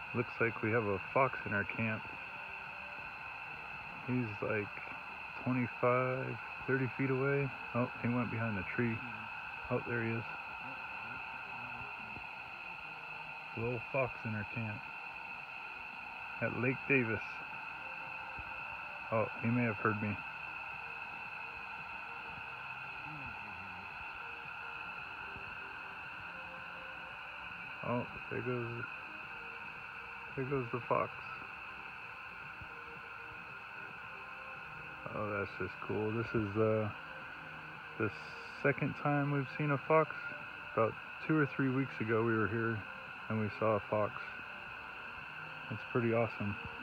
Looks like we have a fox in our camp. He's like 25, 30 feet away. Oh, he went behind the tree. Oh, there he is. A little fox in our camp at Lake Davis. Oh, he may have heard me. Oh, there goes the fox. Oh, that's just cool. This is the second time we've seen a fox. About 2 or 3 weeks ago we were here and we saw a fox. It's pretty awesome.